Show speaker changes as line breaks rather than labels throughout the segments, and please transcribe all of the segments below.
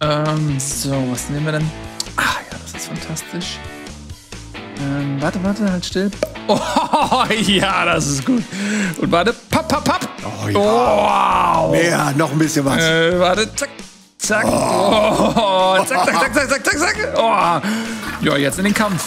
So, was nehmen wir denn? Ah, ja, das ist fantastisch. Warte, halt still. Oh, ja, das ist gut. Und warte, papp.
Oh ja.
Oh, wow.
Ja, noch ein bisschen was.
Warte, zack. Oh, zack. Oh. Ja, jetzt in den Kampf.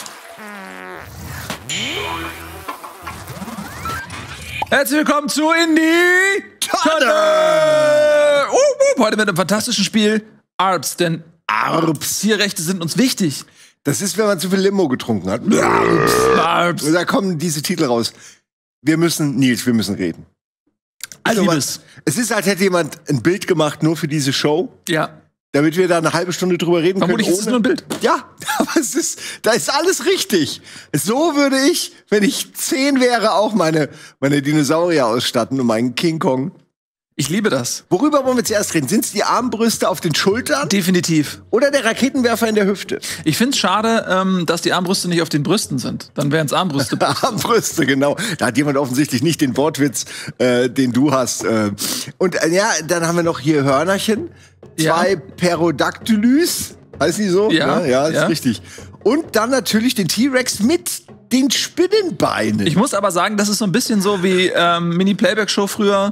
Herzlich willkommen zu Indie Tonne. Heute mit einem fantastischen Spiel. ARPS, denn ARPS. Tierrechte sind uns wichtig.
Das ist, wenn man zu viel Limo getrunken hat.
ARPS.
Und da kommen diese Titel raus. Wir müssen reden. Also, es ist, als hätte jemand ein Bild gemacht, nur für diese Show.
Ja.
Damit wir da eine halbe Stunde drüber reden können.
Vermutlich ist es nur ein Bild.
Ja, aber da ist alles richtig. So würde ich, wenn ich 10 wäre, auch meine Dinosaurier ausstatten und meinen King Kong.
Ich liebe das.
Worüber wollen wir zuerst reden? Sind es die Armbrüste auf den Schultern?
Definitiv.
Oder der Raketenwerfer in der Hüfte?
Ich find's schade, dass die Armbrüste nicht auf den Brüsten sind. Dann wären's Armbrüste.
Armbrüste, genau. Da hat jemand offensichtlich nicht den Wortwitz, den du hast. Und ja, dann haben wir noch hier Hörnerchen. 2 Pterodactylus. Heißt die so?
Ja,
ist richtig. Und dann natürlich den T-Rex mit den Spinnenbeinen.
Ich muss aber sagen, das ist so ein bisschen so wie Mini-Playback-Show früher.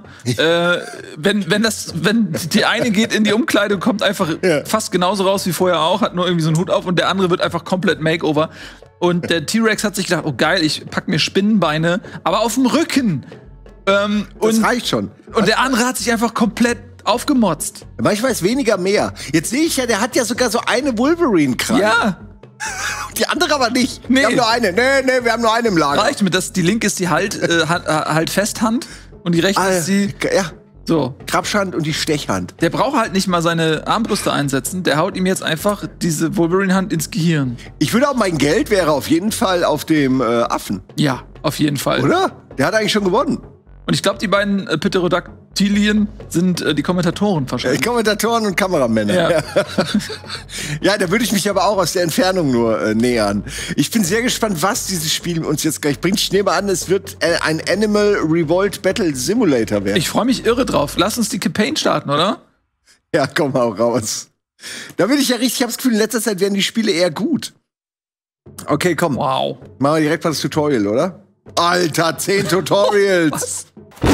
Wenn die eine geht in die Umkleide und kommt einfach fast genauso raus wie vorher auch, hat nur irgendwie so einen Hut auf und der andere wird einfach komplett Makeover. Und der T-Rex hat sich gedacht, oh geil, ich pack mir Spinnenbeine, aber auf dem Rücken.
Das reicht schon.
Und der andere hat sich einfach komplett aufgemotzt.
Manchmal ist weniger mehr. Jetzt sehe ich ja, der hat ja sogar so eine Wolverine-Krallen.
Ja.
Die andere aber nicht.
Nee.
Wir haben nur eine. Nee, wir haben nur eine im Lager.
Reicht mir das? Die linke ist die halt Festhand und die rechte ist die.
Ja.
So.
Krabschhand und die Stechhand.
Der braucht halt nicht mal seine Armbrüste einsetzen. Der haut ihm jetzt einfach diese Wolverine-Hand ins Gehirn.
Ich würde auch, mein Geld wäre auf jeden Fall auf dem Affen.
Ja, auf jeden Fall.
Oder? Der hat eigentlich schon gewonnen.
Und ich glaube, die beiden Pterodactylien sind die Kommentatoren wahrscheinlich.
Kommentatoren und Kameramänner.
Ja.
Ja, da würde ich mich aber auch aus der Entfernung nur nähern. Ich bin sehr gespannt, was dieses Spiel uns jetzt gleich bringt. Ich nehme an, es wird ein Animal Revolt Battle Simulator werden.
Ich freue mich irre drauf. Lass uns die Campaign starten, oder?
Ja, komm auch raus. Da bin ich ja richtig, ich habe das Gefühl, in letzter Zeit werden die Spiele eher gut. Okay, komm.
Wow.
Machen wir direkt mal das Tutorial, oder? Alter, 10 Tutorials.
Was?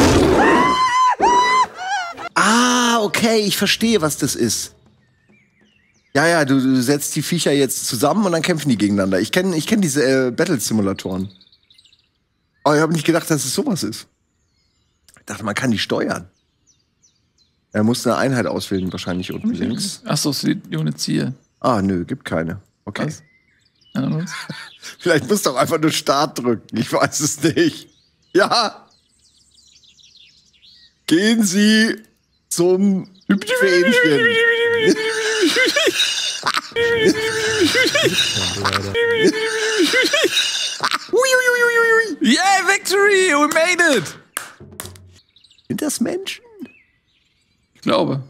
Okay, ich verstehe, was das ist. Ja, du setzt die Viecher jetzt zusammen und dann kämpfen die gegeneinander. Ich kenn diese Battle-Simulatoren. Aber ich habe nicht gedacht, dass es sowas ist. Ich dachte, man kann die steuern. Er muss eine Einheit auswählen, wahrscheinlich unten links.
Achso, es liegt ohne Ziel.
Nö, gibt keine. Okay.
Was? Ja,
Vielleicht musst du auch einfach nur Start drücken. Ich weiß es nicht. Ja. Gehen Sie zum Fähnchen.
Yeah, victory! We made it!
Sind das Menschen?
Ich glaube.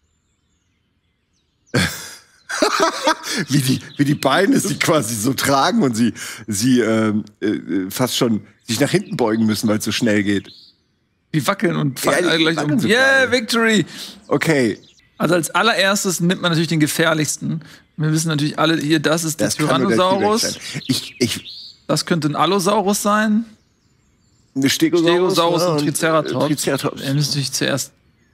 wie die Beine sie quasi so tragen und sie fast schon sich nach hinten beugen müssen, weil es so schnell geht.
Die wackeln und fallen alle gleich um.
So
Yeah, victory!
Okay.
Also als allererstes nimmt man natürlich den gefährlichsten. Wir wissen natürlich alle, hier, das ist der Tyrannosaurus. Das könnte ein Allosaurus sein.
Eine
Stegosaurus und Triceratops.
Triceratops.
Er müsste sich zuerst.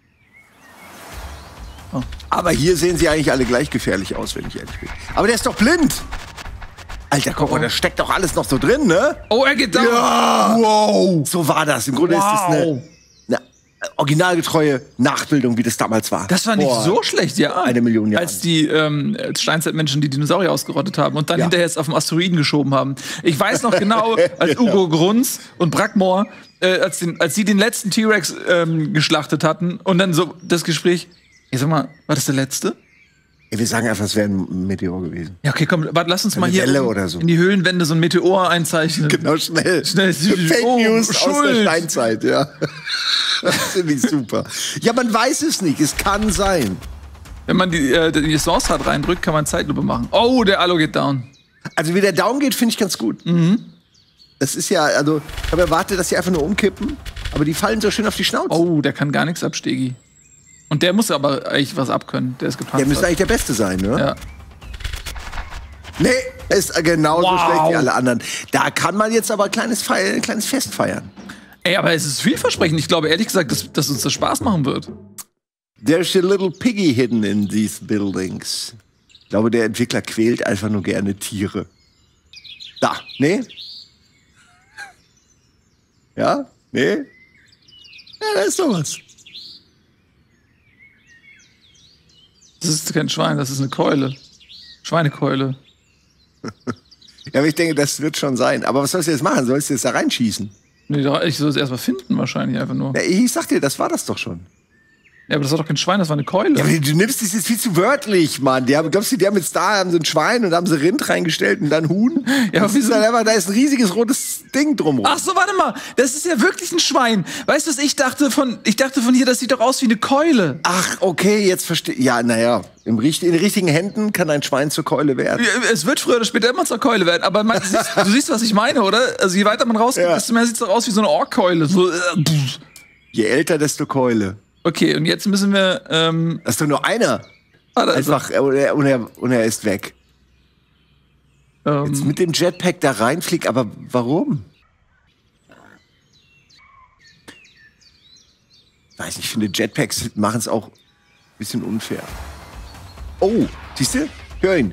Oh. Aber hier sehen sie eigentlich alle gleich gefährlich aus, wenn ich ehrlich bin. Aber der ist doch blind! Alter, guck mal, da steckt doch alles noch so drin, ne?
Oh, er geht down!
Ja! Wow! So war das. Im Grunde ist das eine originalgetreue Nachbildung, wie das damals war.
Das war nicht so schlecht, ja.
1 Million Jahre.
Als die Steinzeitmenschen die Dinosaurier ausgerottet haben und dann hinterher jetzt auf dem Asteroiden geschoben haben. Ich weiß noch genau, als Ugo Grunz und Brackmore, als sie den letzten T-Rex geschlachtet hatten und dann so das Gespräch, ich sag mal, war das der letzte?
Ja, wir sagen einfach, es wäre ein Meteor gewesen.
Ja, okay, komm, warte, lass uns mal hier
so.
in die Höhlenwände so ein Meteor einzeichnen.
Genau, schnell. Fake News aus der Steinzeit, ja. Das finde ich super. Ja, man weiß es nicht, es kann sein.
Wenn man die Source Card reindrückt, kann man Zeitlupe machen. Oh, der Alu geht down.
Also wie der down geht, finde ich ganz gut.
Mhm.
Das ist ja, also, ich habe erwartet, dass sie einfach nur umkippen, aber die fallen so schön auf die Schnauze.
Oh, der kann gar nichts ab, Stegi. Und der muss aber eigentlich was abkönnen. Der ist gepanzert.
Der müsste eigentlich der Beste sein, ne?
Ja.
Nee, ist genauso schlecht wie alle anderen. Da kann man jetzt aber ein kleines Fest feiern.
Ey, aber es ist vielversprechend. Ich glaube ehrlich gesagt, dass uns das Spaß machen wird.
There's a little piggy hidden in these buildings. Ich glaube, der Entwickler quält einfach nur gerne Tiere. Da, nee? Ja? Nee? Ja, da ist doch was.
Das ist kein Schwein, das ist eine Keule. Schweinekeule.
Ja, aber ich denke, das wird schon sein. Aber was sollst du jetzt machen? Sollst du jetzt da reinschießen?
Nee, ich soll es erstmal finden wahrscheinlich einfach nur.
Ja, ich sag dir, das war das doch schon.
Ja, aber das war doch kein Schwein, das war eine Keule.
Ja, aber du nimmst das jetzt viel zu wörtlich, Mann. Glaubst du, die haben jetzt haben sie ein Schwein und haben sie Rind reingestellt und dann Huhn?
Ja, aber wieso?
Da ist ein riesiges rotes Ding drumrum.
Ach so, warte mal. Das ist ja wirklich ein Schwein. Weißt du, was ich dachte von hier, das sieht doch aus wie eine Keule.
Ach, okay, jetzt verstehe. Ja, naja, in den richtigen Händen kann ein Schwein zur Keule werden.
Es wird früher oder später immer zur Keule werden. Aber du siehst, was ich meine, oder? Also je weiter man rausgeht, desto mehr sieht es doch aus wie so eine Orkkeule. So,
Je älter, desto Keule.
Okay, und jetzt müssen wir.
Das ist doch nur einer. Einfach, und er ist weg. Jetzt mit dem Jetpack da reinfliegt, aber warum? Weiß nicht, ich finde, Jetpacks machen es auch ein bisschen unfair. Oh, siehst du? Hör ihn.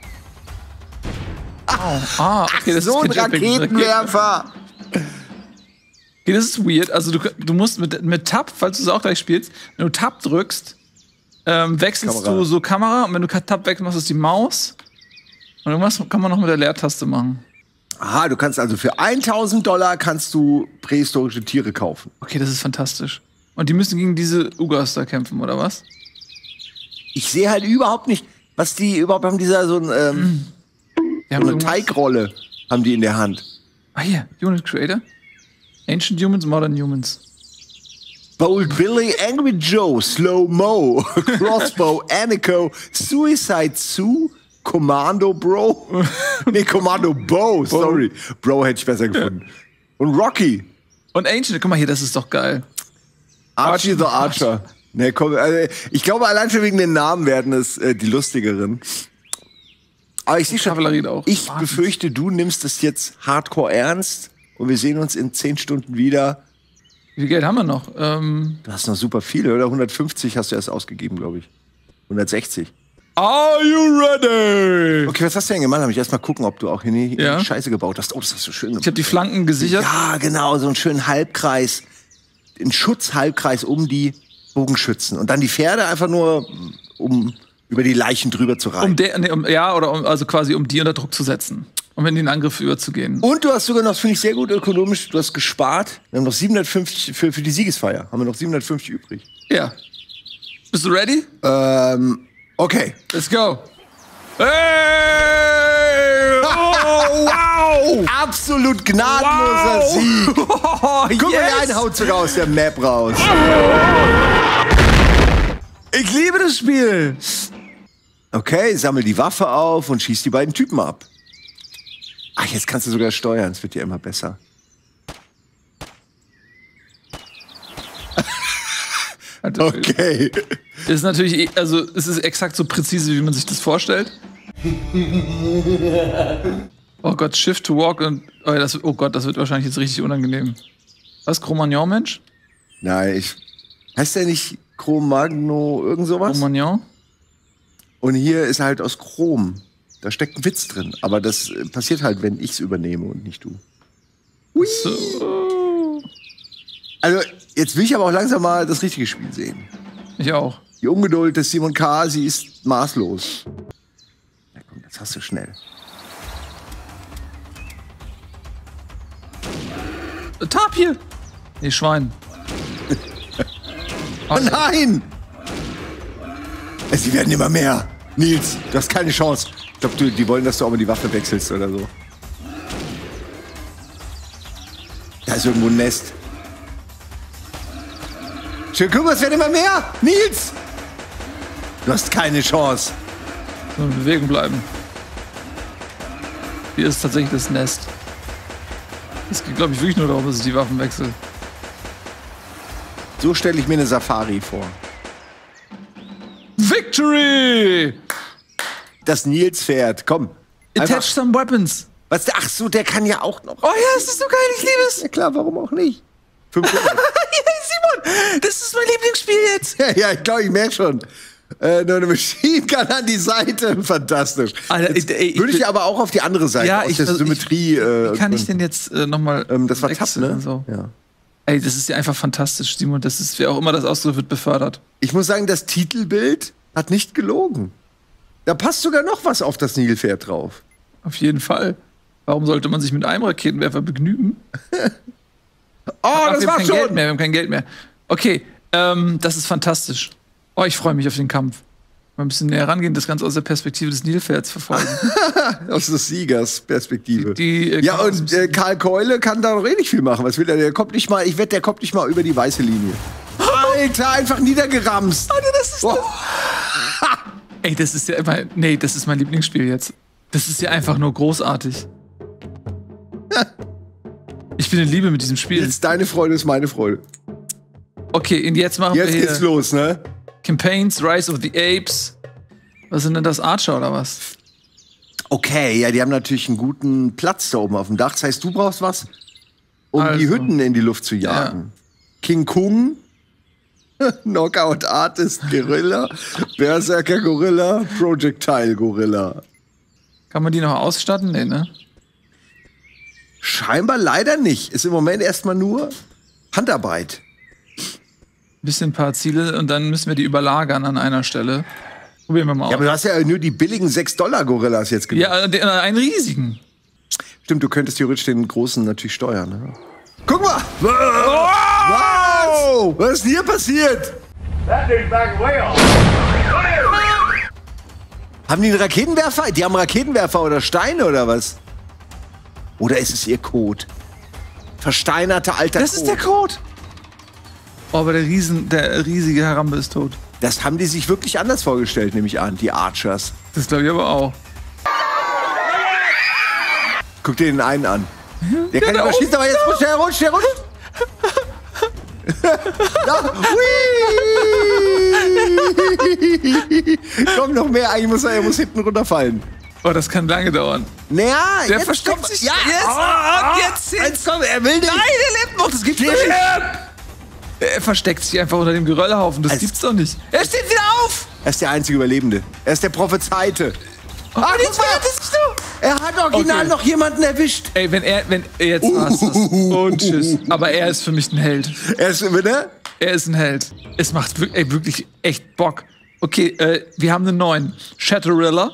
Okay, das
so
ist
ein Raketenwerfer.
Okay, das ist weird. Also du musst mit Tab, falls du es auch gleich spielst, wenn du Tab drückst, wechselst du so Kamera und wenn du Tab wechselst, machst du die Maus. Und irgendwas kann man noch mit der Leertaste machen.
Aha, du kannst also für $1000 kannst du prähistorische Tiere kaufen.
Okay, das ist fantastisch. Und die müssen gegen diese Ugas da kämpfen, oder was?
Ich sehe halt überhaupt nicht, was die überhaupt haben. So eine Teigrolle haben die in der Hand.
Ah, hier, Unit Creator. Ancient Humans, Modern Humans.
Bold Billy, Angry Joe, Slow Mo, Crossbow, Anico, Suicide Sue, Commando Bro. Nee, Commando Bo, sorry. Bro hätte ich besser gefunden. Ja. Und Rocky.
Und Ancient, guck mal hier, das ist doch geil.
Archie the Archer. Nee, komm, also ich glaube, allein schon wegen den Namen werden es die lustigeren. Aber ich sehe schon, ich befürchte, du nimmst es jetzt hardcore ernst. Und wir sehen uns in 10 Stunden wieder.
Wie viel Geld haben wir noch?
Du hast noch super viele, oder? 150 hast du erst ausgegeben, glaube ich. 160.
Are you ready?
Okay, was hast du denn gemacht? Lass mich erstmal gucken, ob du auch hier Scheiße gebaut hast. Oh, das hast du schön gemacht.
Ich habe die Flanken gesichert.
Ja, genau, so einen schönen Halbkreis. Einen Schutzhalbkreis um die Bogenschützen. Und dann die Pferde einfach nur, um über die Leichen drüber zu reiten.
Also quasi um die unter Druck zu setzen. Um in den Angriff überzugehen.
Und du hast sogar noch, das finde ich sehr gut ökonomisch, du hast gespart. Wir haben noch 750 für die Siegesfeier. Haben wir noch 750 übrig.
Ja. Bist du ready?
Okay.
Let's go. Hey! Oh, wow!
Absolut gnadenloser Sieg. Guck mal, der eine haut sogar aus der Map raus.
Ich liebe das Spiel.
Okay, sammel die Waffe auf und schieß die beiden Typen ab. Ach, jetzt kannst du sogar steuern, es wird ja immer besser. Okay.
Das ist natürlich, also es ist exakt so präzise, wie man sich das vorstellt. Oh Gott, Shift to Walk und oh Gott, das wird wahrscheinlich jetzt richtig unangenehm. Was, Cro-Magnon, Mensch?
Nein, heißt der nicht Cro-Magnon irgend sowas?
Cro-Magnon?
Und hier ist halt aus Chrom. Da steckt ein Witz drin. Aber das passiert halt, wenn ich's übernehme und nicht du. Hui.
So.
Also, jetzt will ich aber auch langsam mal das richtige Spiel sehen.
Ich auch.
Die Ungeduld des Simon K., sie ist maßlos. Na komm, das hast du schnell.
Tapir! Nee, Schwein.
Oh nein! Sie werden immer mehr. Nils, du hast keine Chance. Ich glaube, die wollen, dass du auch mal die Waffe wechselst oder so. Da ist irgendwo ein Nest. Schön, guck mal, es werden immer mehr. Nils! Du hast keine Chance.
Nur in Bewegung bleiben. Hier ist tatsächlich das Nest. Es geht, glaube ich, wirklich nur darum, dass ich die Waffen wechsle.
So stelle ich mir eine Safari vor.
Victory!
Das Nils-Pferd, komm.
Attach some weapons.
Was, ach so, der kann ja auch noch.
Oh ja, das ist so geil, ich liebe es.
Ja klar, warum auch nicht? 500.
Simon, das ist mein Lieblingsspiel jetzt.
Ja, ich glaube, ich merke schon. Nur eine Machine Gun an die Seite, fantastisch.
Alter,
würde ich aber auch auf die andere Seite,
ja,
aus der Symmetrie.
Wie kann ich denn jetzt nochmal
das war Tab, ne?
So.
Ja.
Ey, das ist ja einfach fantastisch, Simon. Das ist, wer auch immer das ausdrückt, wird befördert.
Ich muss sagen, das Titelbild hat nicht gelogen. Da passt sogar noch was auf das Nilpferd drauf.
Auf jeden Fall. Warum sollte man sich mit einem Raketenwerfer begnügen?
Das war schon.
Wir haben kein Geld mehr. Okay, das ist fantastisch. Oh, ich freue mich auf den Kampf. Mal ein bisschen näher rangehen, das Ganze aus der Perspektive des Nilpferds verfolgen.
Aus des Siegers Perspektive.
Ja,
und Karl Keule kann da noch eh nicht viel machen. Was will er? Der kommt nicht mal, ich wette, der kommt nicht mal über die weiße Linie. Alter, einfach niedergeramst.
Alter, das ist Ey, das ist ja immer. Nee, das ist mein Lieblingsspiel jetzt. Das ist ja einfach nur großartig. Ich bin in Liebe mit diesem Spiel.
Jetzt deine Freude ist meine Freude.
Okay, und jetzt machen wir hier.
Jetzt geht's los, ne?
Campaigns, Rise of the Apes. Was sind denn das, Archer oder was?
Okay, ja, die haben natürlich einen guten Platz da oben auf dem Dach. Das heißt, du brauchst was, um die Hütten in die Luft zu jagen. Ja. King Kong, Knockout Artist Gorilla, Berserker Gorilla, Projectile Gorilla.
Kann man die noch ausstatten? Nee, ne?
Scheinbar leider nicht. Ist im Moment erstmal nur Handarbeit.
Bisschen ein paar Ziele und dann müssen wir die überlagern an einer Stelle. Probieren wir mal aus.
Ja, aber du hast ja nur die billigen $6 Gorillas jetzt gemacht.
Ja, einen riesigen.
Stimmt, du könntest theoretisch den großen natürlich steuern. Ne? Guck mal!
Wow!
Was ist denn hier passiert? Haben die einen Raketenwerfer? Die haben Raketenwerfer oder Steine oder was? Oder ist es ihr Code? Versteinerter alter
Das ist der Code! Oh, aber der riesige Harambe ist tot.
Das haben die sich wirklich anders vorgestellt, nehme ich an, die Archers.
Das glaube ich aber auch.
Guck dir den einen an. Der kann aber schießen, aber jetzt rutscht der rutscht. Ja, komm, noch mehr, eigentlich er muss hinten runterfallen.
Oh, das kann lange dauern.
Naja,
der versteckt sich.
Ja, jetzt komm, er will nicht.
Nein, er lebt noch, das gibt's nicht. Er versteckt sich einfach unter dem Geröllhaufen, das gibt's doch nicht. Er steht wieder auf!
Er ist der einzige Überlebende. Er ist der Prophezeite.
Oh,
er hat original noch jemanden erwischt.
Ey, wenn er jetzt war's das. Und tschüss. Aber er ist für mich ein Held.
Er ist
ein Held. Es macht wirklich echt Bock. Okay, wir haben einen neuen. Shatterilla.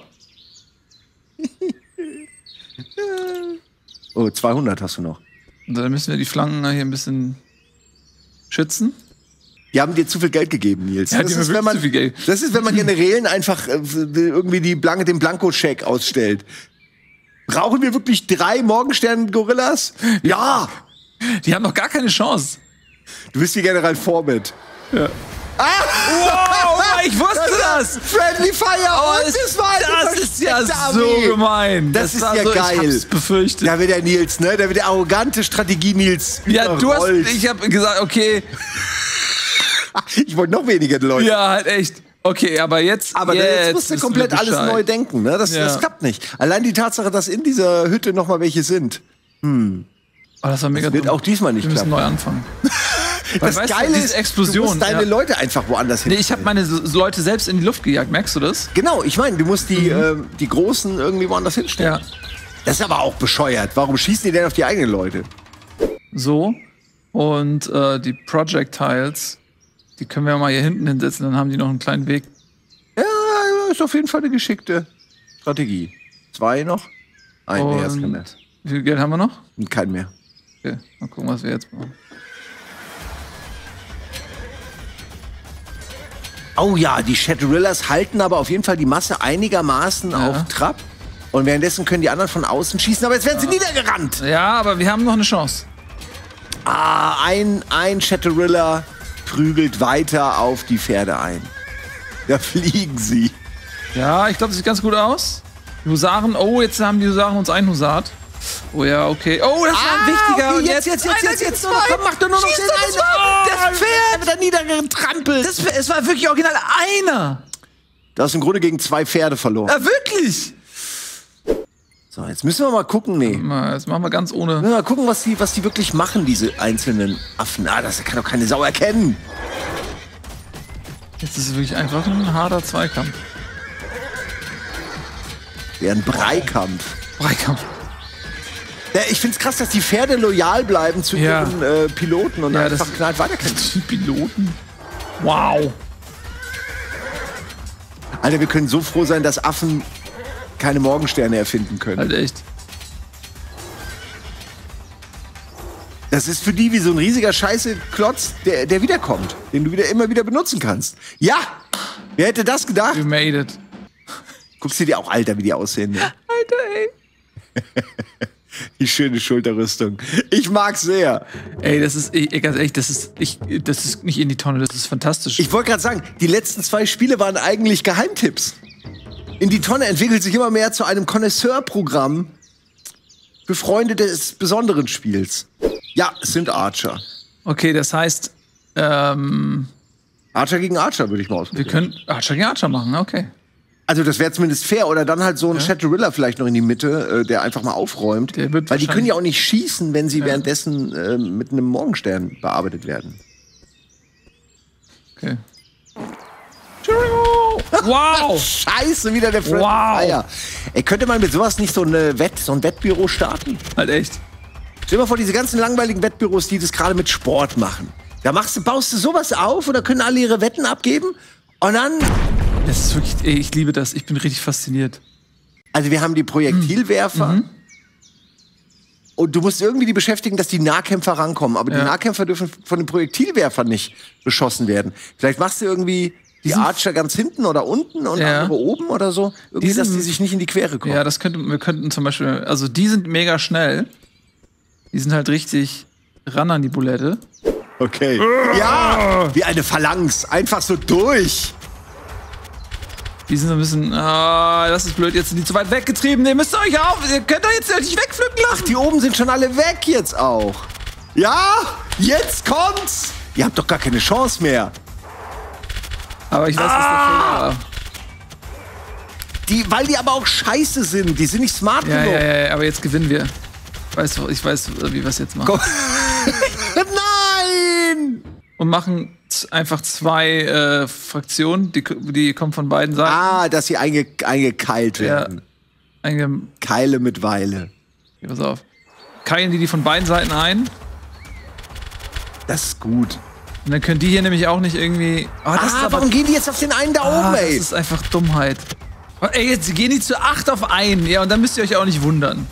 Oh, 200 hast du noch.
Und dann müssen wir die Flanken hier ein bisschen schützen.
Die haben dir zu viel Geld gegeben, Nils.
Ja, das ist, wenn man, zu viel Geld.
Das ist, wenn man Generälen einfach irgendwie den Blankoscheck ausstellt. Brauchen wir wirklich 3 Morgenstern-Gorillas? Ja!
Die haben noch gar keine Chance.
Du bist wie General Forbett. Ja.
Wow, ich wusste das!
Friendly Fire!
Das ist ja so gemein.
Das ist ja geil.
Ich hab's befürchtet.
Da wird der Nils, ne? Da wird der arrogante Strategie-Nils.
Ja, ich hab gesagt, okay.
Ich wollte noch weniger Leute.
Ja, halt echt. Okay, aber jetzt.
Aber jetzt musst du komplett alles neu denken, ne? Das klappt nicht. Allein die Tatsache, dass in dieser Hütte noch mal welche sind.
Oh, das war mega
das wird auch diesmal nicht klappen.
Wir müssen neu anfangen.
Das Geile ist,
Explosion.
Du musst deine Leute einfach woanders hin.
Nee, ich habe meine Leute selbst in die Luft gejagt. Merkst du das?
Genau, ich meine, du musst die Großen irgendwie woanders hinstellen. Ja. Das ist aber auch bescheuert. Warum schießen die denn auf die eigenen Leute?
So. Und die Projectiles, die können wir mal hier hinten hinsetzen. Dann haben die noch einen kleinen Weg.
Ja, ist auf jeden Fall eine geschickte Strategie. 2 noch? Nee, erst kein mehr.
Wie viel Geld haben wir noch?
Kein mehr.
Okay, mal gucken, was wir jetzt machen.
Oh ja, die Shatterillas halten aber auf jeden Fall die Masse einigermaßen auf Trab. Und währenddessen können die anderen von außen schießen, aber jetzt werden sie niedergerannt.
Ja, aber wir haben noch eine Chance.
Ein Shatterilla prügelt weiter auf die Pferde ein. Da fliegen sie.
Ja, ich glaube, das sieht ganz gut aus. Die Husaren, jetzt haben die Husaren uns einen Husart. Oh ja, okay. Oh, das war ein wichtiger.
Okay, jetzt. Komm, mach doch nur noch den einen.
Das Pferd
wird da niedergetrampelt.
Es war wirklich original einer.
Du hast im Grunde gegen 2 Pferde verloren.
Ja, wirklich?
So, jetzt müssen wir mal gucken,
Jetzt machen wir ganz ohne.
Mal gucken, was die wirklich machen, diese einzelnen Affen. Ah, das kann doch keine Sau erkennen.
Jetzt ist es wirklich einfach ein harter Zweikampf.
Ja, ein Breikampf.
Breikampf.
Ja, ich find's krass, dass die Pferde loyal bleiben zu ihren Piloten und einfach knallt weiterkämpfen.
Die Piloten? Wow.
Alter, wir können so froh sein, dass Affen keine Morgensterne erfinden können.
Halt echt.
Das ist für die wie so ein riesiger Scheiße-Klotz, der wiederkommt, den du immer wieder benutzen kannst. Ja! Wer hätte das gedacht?
You made it.
Guckst du dir auch, Alter, wie die aussehen, ne?
Alter, ey.
Die schöne Schulterrüstung. Ich mag's sehr.
Ey, das ist, ganz ehrlich, das ist nicht in die Tonne, das ist fantastisch.
Ich wollte gerade sagen, die letzten 2 Spiele waren eigentlich Geheimtipps. In die Tonne entwickelt sich immer mehr zu einem Connoisseur-Programm für Freunde des besonderen Spiels. Ja, es sind Archer.
Okay, das heißt,
Archer gegen Archer, würde ich mal ausprobieren.
wir können Archer gegen Archer machen, okay.
Also das wäre zumindest fair. Oder dann halt so ein Chatterilla vielleicht noch in die Mitte, der einfach mal aufräumt. Weil die können ja auch nicht schießen, wenn sie währenddessen mit einem Morgenstern bearbeitet werden.
Okay. Wow!
Scheiße, wieder der Fred.
Wow!
Ey, könnte man mit sowas nicht so ein Wettbüro starten?
Halt echt.
Stell dir mal vor, diese ganzen langweiligen Wettbüros, die das gerade mit Sport machen. Da baust du sowas auf und da können alle ihre Wetten abgeben und dann...
Das ist wirklich, ey, ich liebe das. Ich bin richtig fasziniert.
Also wir haben die Projektilwerfer und du musst irgendwie die beschäftigen, dass die Nahkämpfer rankommen. Aber die Nahkämpfer dürfen von den Projektilwerfern nicht beschossen werden. Vielleicht machst du irgendwie die Archer ganz hinten oder unten und andere oben oder so. Irgendwie, dass die sich nicht in die Quere kommen.
Ja, wir könnten zum Beispiel, also die sind mega schnell. Die sind halt richtig ran an die Bulette.
Okay. Ja, wie eine Phalanx. Einfach so durch.
Die sind so ein bisschen, das ist blöd, jetzt sind die zu weit weggetrieben. Ihr müsst euch auf, ihr könnt doch jetzt nicht wegpflücken lassen.
Die oben sind schon alle weg jetzt auch. Ja, jetzt kommt's. Ihr habt doch gar keine Chance mehr.
Aber ich weiß, was der Fehler war.
Weil die aber auch scheiße sind. Die sind nicht smart genug.
Ja, aber jetzt gewinnen wir. Ich weiß, wie wir es jetzt machen.
Nein!
Und machen einfach 2 Fraktionen, die kommen von beiden Seiten.
Ah, dass sie eingekeilt werden. Keile mit Weile.
Okay, pass auf. Keilen die von beiden Seiten ein.
Das ist gut.
Und dann können die hier nämlich auch nicht irgendwie...
warum gehen die jetzt auf den einen da oben, ey?
Das ist einfach Dummheit. Ey, jetzt gehen die zu 8 auf einen. Ja, und dann müsst ihr euch auch nicht wundern.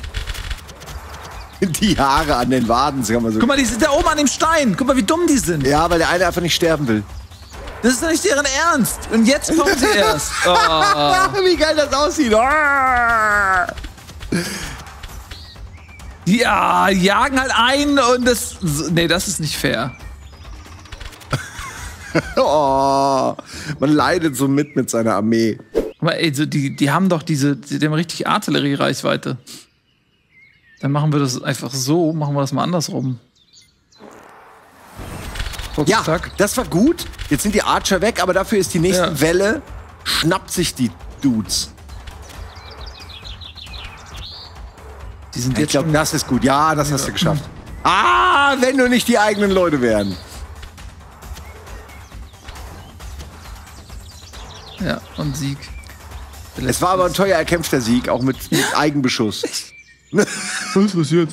Die Haare an den Waden, kann man so.
Guck mal, die sind da oben an dem Stein. Guck mal, wie dumm die sind.
Ja, weil der eine einfach nicht sterben will.
Das ist doch nicht deren Ernst. Und jetzt kommen sie erst. Oh.
Wie geil das aussieht.
Ja, die jagen halt ein und das... Nee, das ist nicht fair.
Oh, man leidet so mit seiner Armee.
Aber ey, die haben doch die haben richtig Artilleriereichweite. Dann machen wir das einfach so, machen wir das mal andersrum.
Ja, das war gut. Jetzt sind die Archer weg, aber dafür ist die nächste Welle, schnappt sich die Dudes.
Die sind
Ich glaube, das ist gut. Ja, das hast du geschafft. Ah, wenn nur nicht die eigenen Leute wären.
Ja, und Sieg.
Es war aber ein teuer erkämpfter Sieg, auch mit Eigenbeschuss. Was ist jetzt?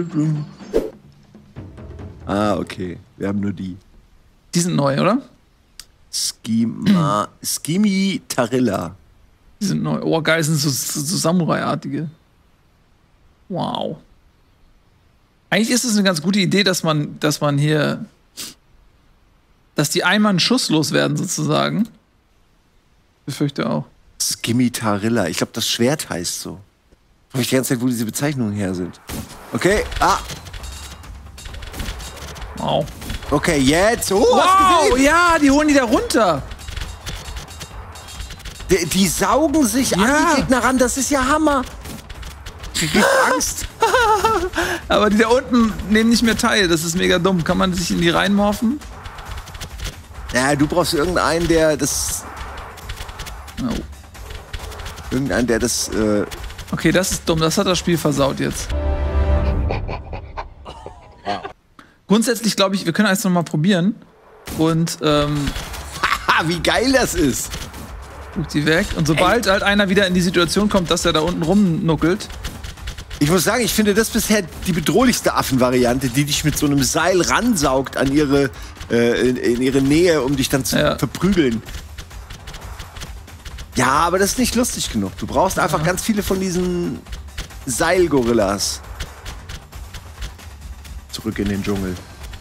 Ah, okay. Wir haben nur die.
Die sind neu, oder?
Skimi Tarilla.
Die sind neu. Oh, geil, sind so Samurai-artige. Wow. Eigentlich ist es eine ganz gute Idee, dass die einmal einen Schuss loswerden, sozusagen. Ich befürchte auch.
Skimi Tarilla. Ich glaube, das Schwert heißt so. Ich frage mich die ganze Zeit, wo diese Bezeichnungen her sind. Okay,
Wow.
Okay, jetzt. Oh,
wow, ja, die holen die da runter.
Die saugen sich an die Gegner ran. Das ist ja Hammer. Ich krieg Angst.
Aber die da unten nehmen nicht mehr teil. Das ist mega dumm. Kann man sich in die reinmorphen?
Ja, du brauchst irgendeinen, der das...
Oh.
Irgendein, der das.
Okay, das ist dumm. Das hat das Spiel versaut jetzt. Grundsätzlich glaube ich, wir können eins noch mal probieren. Und,
Haha, wie geil das ist!
guckt sie weg. Und sobald halt einer wieder in die Situation kommt, dass er da unten rumnuckelt.
Ich muss sagen, ich finde das bisher die bedrohlichste Affenvariante, die dich mit so einem Seil ransaugt an ihre, in ihre Nähe, um dich dann zu verprügeln. Ja, aber das ist nicht lustig genug. Du brauchst einfach ganz viele von diesen Seilgorillas. Zurück in den Dschungel.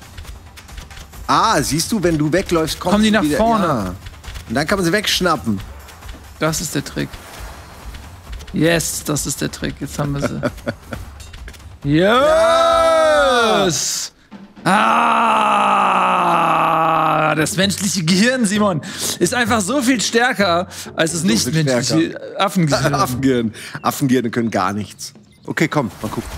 Ah, siehst du, wenn du wegläufst,
kommen die nach
wieder,
vorne.
Ja. Und dann kann man sie wegschnappen.
Das ist der Trick. Yes, das ist der Trick. Jetzt haben wir sie. Yes! Ah! Das menschliche Gehirn, Simon, ist einfach so viel stärker als das nicht-menschliche Affengehirn.
Affengehirne können gar nichts. Okay, komm, mal gucken.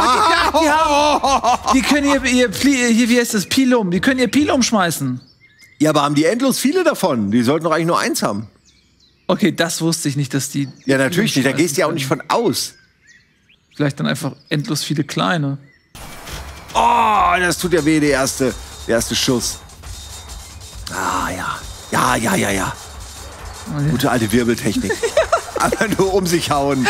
Die können ihr wie heißt das, Pilum, die können ihr Pilum schmeißen.
Ja, aber haben die endlos viele davon? Die sollten doch eigentlich nur eins haben.
Okay, das wusste ich nicht, dass die.
Ja, natürlich nicht, da gehst du ja auch nicht von aus.
Vielleicht dann einfach endlos viele kleine.
Oh, das tut ja weh, der erste Schuss. Ah, ja. Ja. Gute alte Wirbeltechnik. Aber nur um sich hauen.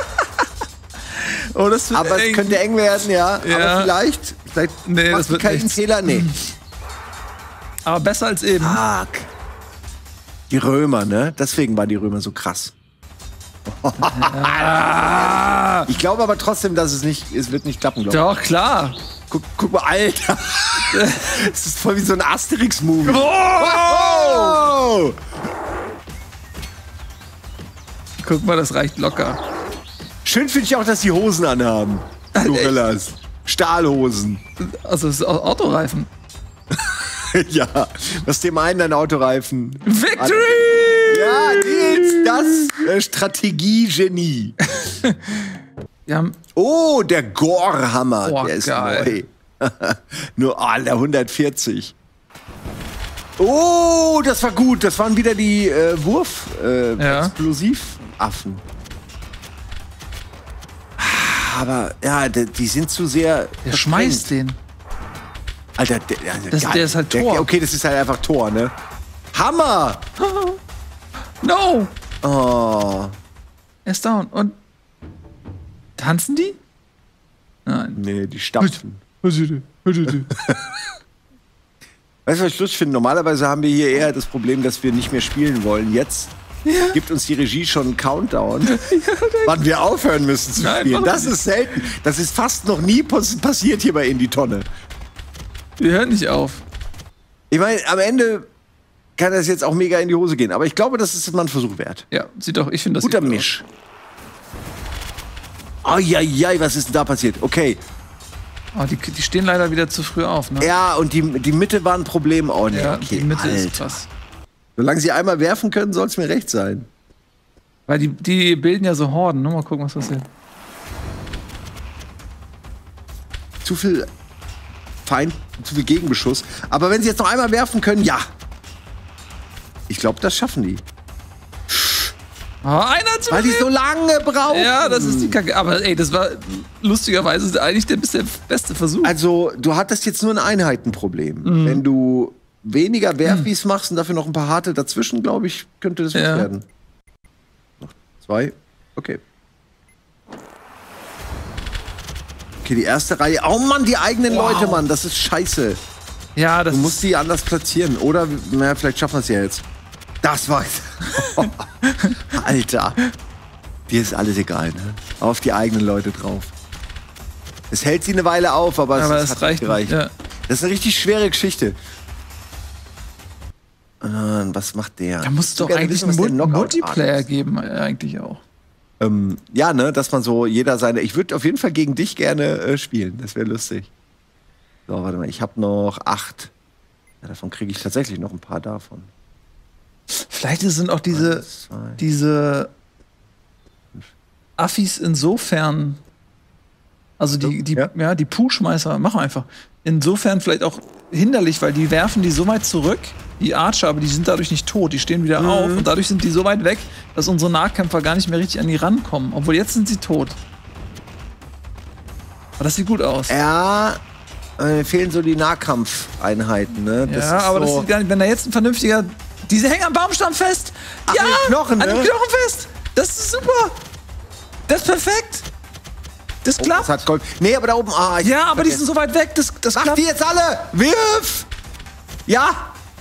Oh, das wird
aber es könnte eng werden, ja. Aber vielleicht
nee, das wird
keinen Fehler. Nee.
Aber besser als eben.
Fuck. Die Römer, ne? Deswegen waren die Römer so krass. Ich glaube aber trotzdem, dass es wird nicht klappen, glaube ich.
Doch, klar.
Guck mal, Alter. Das ist voll wie so ein Asterix-Movie.
Oh! Guck mal, das reicht locker.
Schön finde ich auch, dass die Hosen anhaben. Gorillas. Stahlhosen.
Also, das ist Autoreifen.
Ja, was dem einen ein Autoreifen.
Victory!
Ja, Nils, das Strategie-Genie. Oh, der Gore-Hammer.
Oh,
der ist
geil.
neu. Nur der 140. Oh, das war gut. Das waren wieder die Explosivaffen. Aber ja, die sind zu sehr.
Der schmeißt den.
Alter, der
ist halt Tor.
Okay, das ist halt einfach Tor, ne? Hammer!
No!
Oh.
Er ist down. Und tanzen die? Nein.
Nee, die stapfen. Weißt du, was ich lustig finde? Normalerweise haben wir hier eher das Problem, dass wir nicht mehr spielen wollen. Jetzt gibt uns die Regie schon einen Countdown, wann wir aufhören müssen zu spielen. Das ist selten. Das ist fast noch nie passiert hier bei In die Tonne.
Wir hören nicht auf.
Ich meine, am Ende kann das jetzt auch mega in die Hose gehen. Aber ich glaube, das ist mal ein Versuch wert.
Ja, sieht doch, ich finde das
guter Misch. Eieiei, was ist denn da passiert? Okay.
Oh, die stehen leider wieder zu früh auf, ne?
Ja, und die Mitte war ein Problem. Oh, ne,
ja,
okay,
die Mitte
Alter.
ist krass.
Solange sie einmal werfen können, soll es mir recht sein.
Weil die bilden ja so Horden. Mal gucken, was passiert.
Zu viel Gegenbeschuss. Aber wenn sie jetzt noch einmal werfen können, ja. Ich glaube, das schaffen die.
Einer zu
Weil die so lange brauchen.
Ja, das ist die Kacke. Aber ey, das war lustigerweise eigentlich der beste Versuch.
Also, du hattest jetzt nur ein Einheitenproblem. Wenn du weniger Werfis machst und dafür noch ein paar harte dazwischen, glaube ich, könnte das was werden. Noch 2. Okay. Okay, die erste Reihe. Oh Mann, die eigenen Leute, Mann. Das ist scheiße.
Ja, das
Du musst die anders platzieren. Oder, naja, vielleicht schaffen wir es ja jetzt. Das war's. Alter. Dir ist alles egal, ne? Auf die eigenen Leute drauf. Es hält sie eine Weile auf, aber es hat nicht gereicht.
Ja.
Das ist eine richtig schwere Geschichte. Was macht der?
Da muss es doch eigentlich einen Multiplayer geben, eigentlich auch.
Ja, ne, dass man so jeder seine. Ich würde auf jeden Fall gegen dich gerne spielen. Das wäre lustig. So, warte mal, ich habe noch 8. Ja, davon kriege ich tatsächlich noch ein paar davon.
Vielleicht sind auch diese Affis insofern. Also die Puh-Schmeißer, mach einfach. insofern vielleicht auch hinderlich, weil die werfen die so weit zurück, die Archer, aber die sind dadurch nicht tot. Die stehen wieder auf und dadurch sind die so weit weg, dass unsere Nahkämpfer gar nicht mehr richtig an die rankommen. Obwohl jetzt sind sie tot. Aber das sieht gut aus.
Ja, fehlen so die Nahkampfeinheiten, ne? Das
ja,
ist
aber
so
das sieht gar nicht, wenn da jetzt ein vernünftiger. Diese hängen am Baumstamm fest!
Ach,
ja!
an den Knochen, ne?
An den Knochen fest! Das ist super! Das ist perfekt! Das klappt!
Das hat Gold. Nee, aber da oben.
Ja, aber die sind so weit weg, das
Mach
klappt.
die jetzt alle! Wirf! Ja!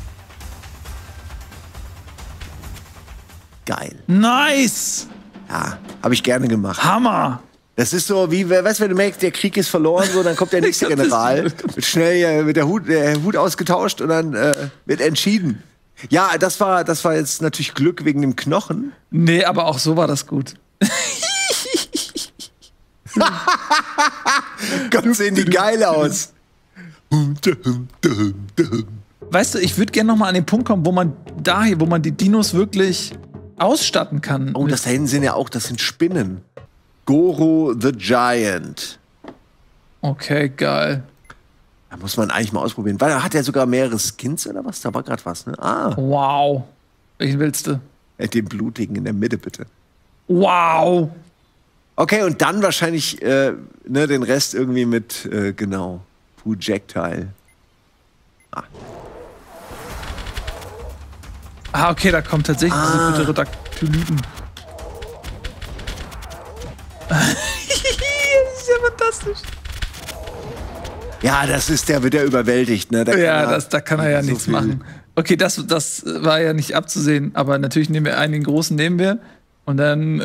Geil.
Nice!
Ja, habe ich gerne gemacht.
Hammer!
Das ist so wie, weißt du, wenn du merkst, der Krieg ist verloren, so, dann kommt der nächste General. Wird schnell mit der Hut ausgetauscht und dann wird entschieden. Ja, das war jetzt natürlich Glück wegen dem Knochen.
Nee, aber auch so war das gut.
Gott, sehen die geil aus.
Weißt du, ich würde gerne noch mal an den Punkt kommen, wo man die Dinos wirklich ausstatten kann.
Oh, das da hinten sind ja auch, das sind Spinnen. Goro the Giant.
Okay, geil.
Da muss man eigentlich mal ausprobieren. Weil hat er sogar mehrere Skins oder was? Da war gerade was, ne?
Wow. Welchen willst du?
Den blutigen in der Mitte, bitte.
Wow.
Okay, und dann wahrscheinlich den Rest irgendwie mit, genau, Projectile.
Okay, da kommt tatsächlich diese Pterodactylyten. Das ist ja fantastisch.
Ja, der wird ja überwältigt, ne?
Da kann er ja nichts machen. Okay, das war ja nicht abzusehen, aber natürlich nehmen wir einen, den großen nehmen wir. Und dann,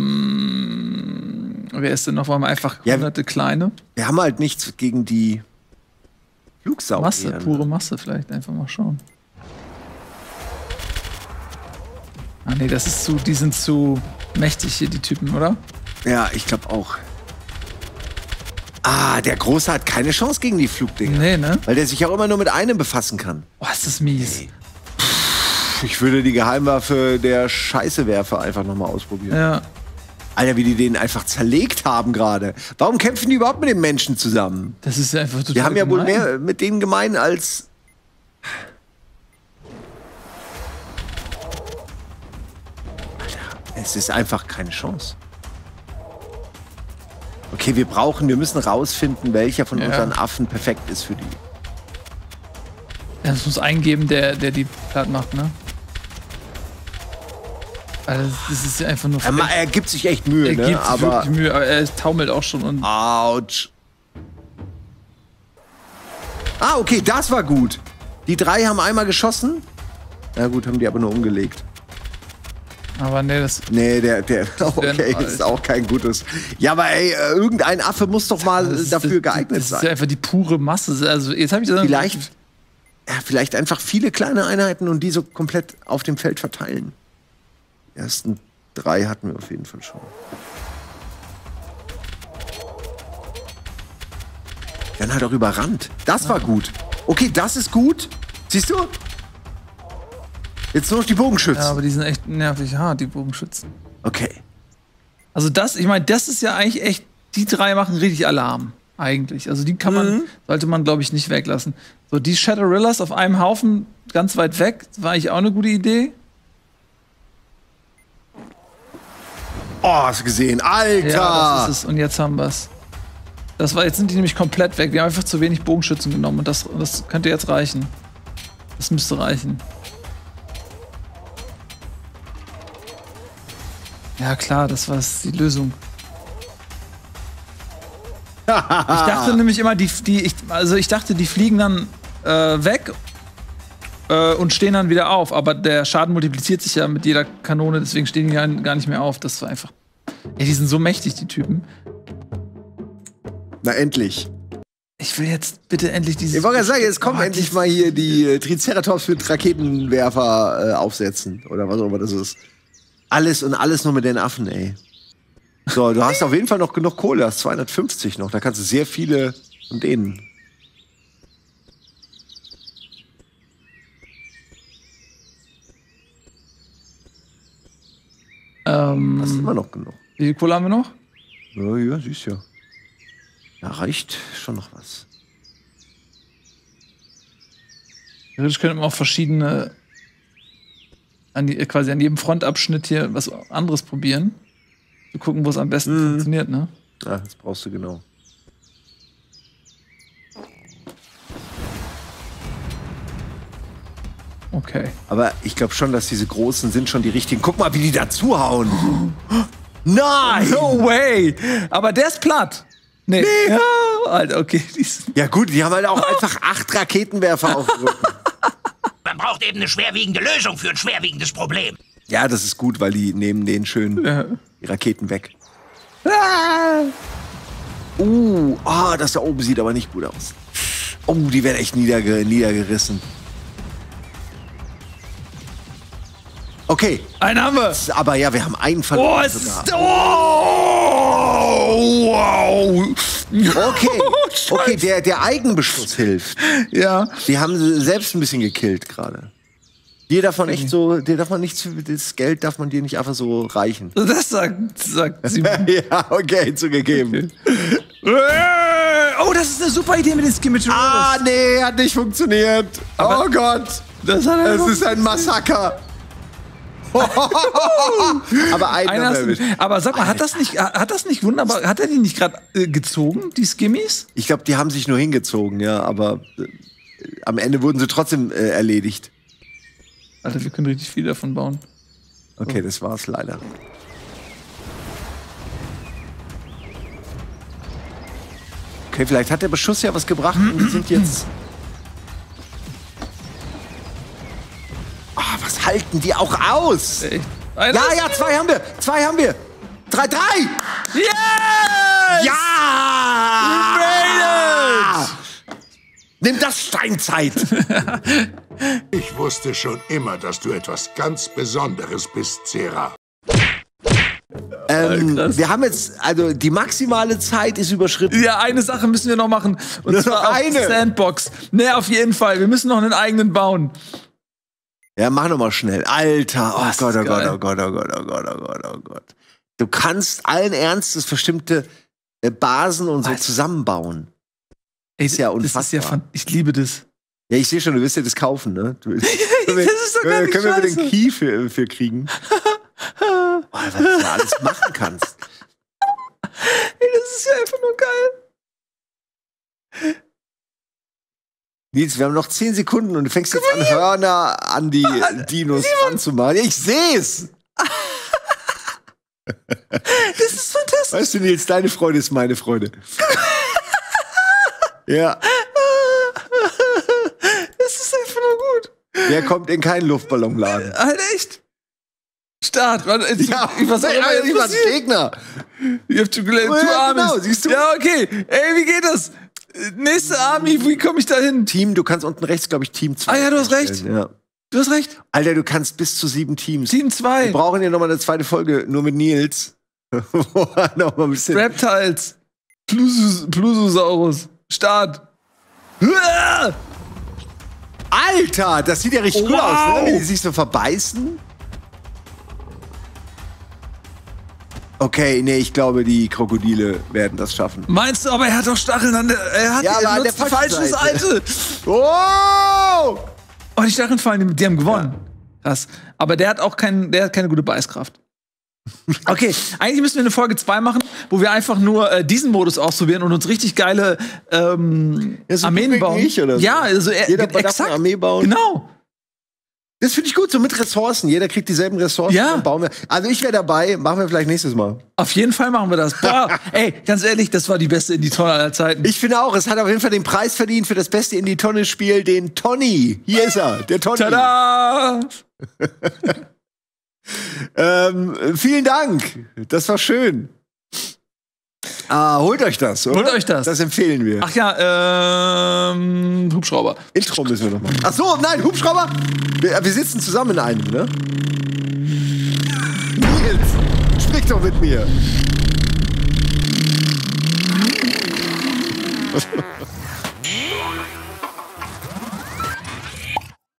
wer ist denn noch? Wollen wir einfach hunderte kleine?
Wir haben halt nichts gegen die Flugsaurier.
Masse, pure Masse vielleicht, einfach mal schauen. Nee, die sind zu mächtig hier, die Typen, oder?
Ja, ich glaube auch. Der Große hat keine Chance gegen die Flugdinger.
Nee, ne?
Weil der sich auch immer nur mit einem befassen kann.
Oh, ist das mies.
Hey. Ich würde die Geheimwaffe der Scheißewerfer einfach nochmal ausprobieren.
Ja.
Alter, wie die den einfach zerlegt haben gerade. Warum kämpfen die überhaupt mit den Menschen zusammen?
Das ist einfach total
Wir haben ja
gemein.
wohl mehr mit denen gemein als... Alter, es ist einfach keine Chance. Okay, wir müssen rausfinden, welcher von unseren Affen perfekt ist für die.
Ja, es muss eingeben, der die platt macht, ne? Also, das ist ja einfach nur...
Er gibt sich echt Mühe,
er
ne?
gibt sich wirklich Mühe, aber er taumelt auch schon. Und
Autsch. Okay, das war gut. Die 3 haben einmal geschossen. Na gut, haben die aber nur umgelegt.
Aber nee, das...
Nee, okay, das ist auch kein gutes. Ja, aber ey, irgendein Affe muss doch mal dafür geeignet sein.
Das ist ja einfach die pure Masse. Also, jetzt habe ich das...
Vielleicht einfach viele kleine Einheiten und die so komplett auf dem Feld verteilen. Die ersten 3 hatten wir auf jeden Fall schon. Die werden halt auch überrannt. Das war gut. Okay, das ist gut. Siehst du? Jetzt nur noch die Bogenschützen.
Ja, aber die sind echt nervig hart, die Bogenschützen.
Okay.
Also ich meine, das ist ja eigentlich echt, die 3 machen richtig Alarm, eigentlich. Also die sollte man, glaube ich, nicht weglassen. So, die Shadowrillas auf einem Haufen, ganz weit weg, war eigentlich auch eine gute Idee.
Oh, hast du gesehen? Alter!
Ja, das ist es. Und jetzt haben wir's. Jetzt sind die nämlich komplett weg. Wir haben einfach zu wenig Bogenschützen genommen und das könnte jetzt reichen. Das müsste reichen. Ja klar, das war die Lösung. Ich dachte nämlich immer, ich dachte, die fliegen dann weg und stehen dann wieder auf. Aber der Schaden multipliziert sich ja mit jeder Kanone, deswegen stehen die gar nicht mehr auf. Das war einfach... Ja, die sind so mächtig, die Typen.
Na, endlich.
Ich will jetzt bitte endlich dieses...
Ich wollte gerade sagen, jetzt kommen endlich mal hier die Triceratops mit Raketenwerfer aufsetzen. Oder was auch immer das ist. Alles nur mit den Affen, ey. So, du hast auf jeden Fall noch genug Kohle. Du hast 250 noch. Da kannst du sehr viele von denen. Das ist immer noch genug.
Wie viel Kohle haben wir noch?
Ja, siehst ja. Da reicht schon noch was.
Theoretisch könnte man auch verschiedene quasi an jedem Frontabschnitt hier was anderes probieren. Zu gucken, wo es am besten funktioniert, ne?
Ja, das brauchst du genau.
Okay.
Aber ich glaube schon, dass diese Großen sind schon die richtigen. Guck mal, wie die da zuhauen. Nein!
No way! Aber der ist platt. Nee. Ja, Alter, okay.
Ja gut, die haben halt auch einfach 8 Raketenwerfer auf dem Rücken.
Man braucht eben eine schwerwiegende Lösung für ein schwerwiegendes Problem.
Ja, das ist gut, weil die nehmen denen schön die Raketen weg. Das da oben sieht aber nicht gut aus. Oh, die werden echt niedergerissen. Okay.
Einen haben wir.
Aber ja, wir haben einen verloren.
Oh, es ist... Oh, wow.
Okay, der Eigenbeschuss hilft.
Ja.
Die haben sie selbst ein bisschen gekillt gerade. Dir darf man echt so, das Geld darf man dir nicht einfach so reichen.
Das sagt sie.
Ja, okay, zugegeben.
Oh, das ist eine super Idee mit den Skimmitry.
Nee, hat nicht funktioniert.
Aber
oh Gott.
Das
ist ein Massaker. Aber
aber sag mal, hat das nicht wunderbar, hat er die nicht gerade gezogen, die Skimmies?
Ich glaube, die haben sich nur hingezogen, ja, aber am Ende wurden sie trotzdem erledigt.
Alter, wir können richtig viel davon bauen.
Okay, das war's leider. Okay, vielleicht hat der Beschuss ja was gebracht und wir sind jetzt... Was halten die auch aus?
Echt?
Ja, 2 haben wir. 2 haben wir. 3.
Yes!
Ja!
We made it!
Nimm das, Steinzeit.
Ich wusste schon immer, dass du etwas ganz Besonderes bist, Zera.
Wir haben jetzt, also die maximale Zeit ist überschritten.
Ja, eine Sache müssen wir noch machen. Und
Nur
zwar
noch
auf
eine.
Sandbox. Ne, auf jeden Fall. Wir müssen noch einen eigenen bauen.
Ja, mach noch mal schnell. Alter, oh
Das
Gott,
ist
oh Gott,
geil.
oh Gott, oh Gott, oh Gott, oh Gott, oh Gott. Du kannst allen Ernstes bestimmte Basen und so
Was?
zusammenbauen.
Ey,
Ist ja
Das ist ja
unfassbar.
ich liebe das.
Ja, ich sehe schon, du willst dir das kaufen, ne?
Das ist doch gar nicht
Können wir
scheiße.
den Key für kriegen? Oh, was du da alles machen kannst.
Ey, das ist ja einfach nur geil.
Nils, wir haben noch 10 Sekunden und du fängst jetzt an, Hörner an die Dinos ranzumachen. Ich seh's!
Das ist fantastisch.
Weißt du, Nils, deine Freude ist meine Freude. Ja.
Das ist einfach nur gut.
Der kommt in keinen Luftballonladen.
Halt echt. Start. Warte, was soll
ich war Gegner.
You have to claim
Ja,
two armies.
genau, siehst du?
Ja, okay. Ey, wie geht das? Nächste Army, wie komme ich da hin?
Team, du kannst unten rechts, glaube ich, Team 2.
Ah ja, du hast recht.
Ja.
Du hast recht.
Alter, du kannst bis zu 7 Teams.
Team
Wir
2.
brauchen ja nochmal eine zweite Folge, nur mit Nils. Wo er noch mal ein bisschen.
Reptiles. Plusosaurus. Start.
Alter, das sieht ja richtig gut aus, ne? Wie die sich so verbeißen. Okay, nee, ich glaube, die Krokodile werden das schaffen.
Meinst du, aber er hat doch Stacheln an der. Er
aber an der
nutzt die falsche
falschen
Seite.
Oh!
Oh, die Stacheln fallen, die haben gewonnen. Krass. Aber der hat auch keine gute Beißkraft. Okay, eigentlich müssen wir eine Folge 2 machen, wo wir einfach nur diesen Modus ausprobieren und uns richtig geile Armeen bauen.
Oder so.
Ja, also
Jeder darf
exakt.
eine Armee bauen.
Genau.
Das finde ich gut, so mit Ressourcen. Jeder kriegt dieselben Ressourcen.
Ja.
Dann bauen wir. Also ich wäre dabei, machen wir vielleicht nächstes Mal.
Auf jeden Fall machen wir das. Boah, ey, ganz ehrlich, das war die beste in die Tonne aller Zeiten.
Ich finde auch, es hat auf jeden Fall den Preis verdient für das beste in die Tonne Spiel, den Tony. Hier ist er, der Tony.
Tada!
Vielen Dank. Das war schön. Holt euch das, oder?
Holt euch das.
Das empfehlen wir.
Ach ja, Hubschrauber.
Intro müssen wir noch machen. Ach so, nein, Hubschrauber. Wir sitzen zusammen in einem, ne? Nils, sprich doch mit mir.